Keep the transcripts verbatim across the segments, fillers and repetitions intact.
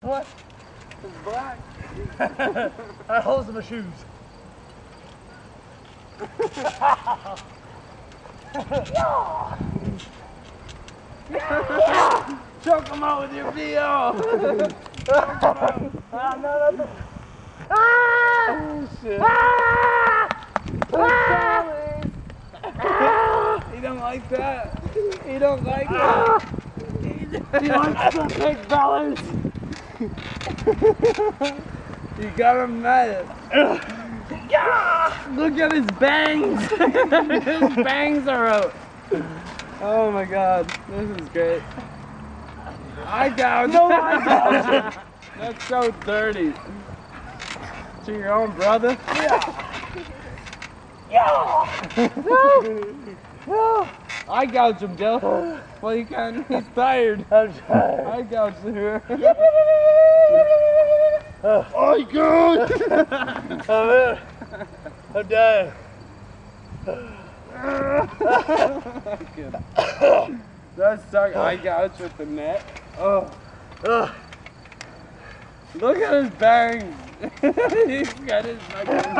What? It's black. That holes in my shoes. Yeah. Yeah. Choke him out with your V O. Choke him out. Ah, no, no, no. Ah! Oh, shit. Ah! Ah! He don't like that. He don't like that. He likes the big fellas. You got him mad. Yeah! Look at his bangs. His bangs are out. Oh my god, this is great. Eye gouge. No eye gouge. That's so dirty. To your own brother? Yeah. Yeah. No. No. I gouge him, Joe. Well, you can. He's tired. I'm tired. I gouge her. Oh, good. I'm in. I'm dying. That's suck. I gouge with the net. Oh. Uh, Look at his bangs. He's got his fucking.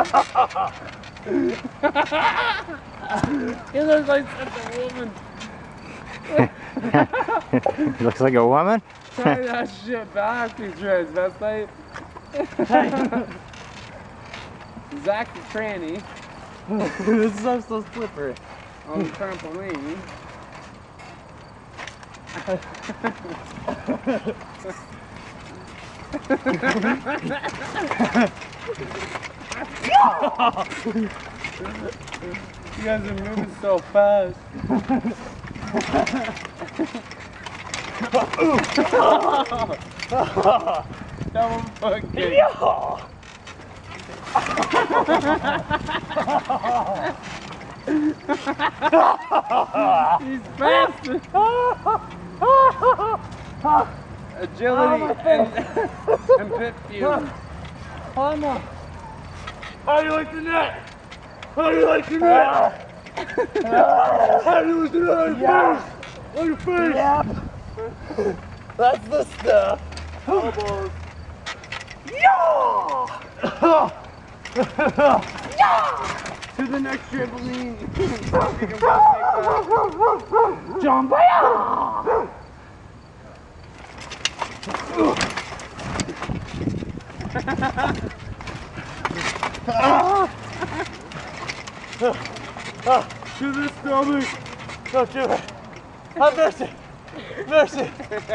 He looks like such a woman. Looks like a woman? Try that shit back, you transvestite. Zach the tranny this is so, so slippery. on the trampoline. You guys are moving so fast. Double foot kick. He's fast. Agility Oh, and, and pit fume. Oh no. How do you like the net? How do you like the net? How do you like the net? Yes. On your face. Yep. That's the stuff. Elbows. Yeah. Yeah. To the next trampoline. Jump. To the stomach. Don't do it. Have mercy. Mercy.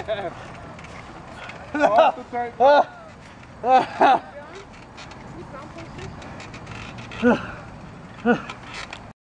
Off the tight. Ah. Ah.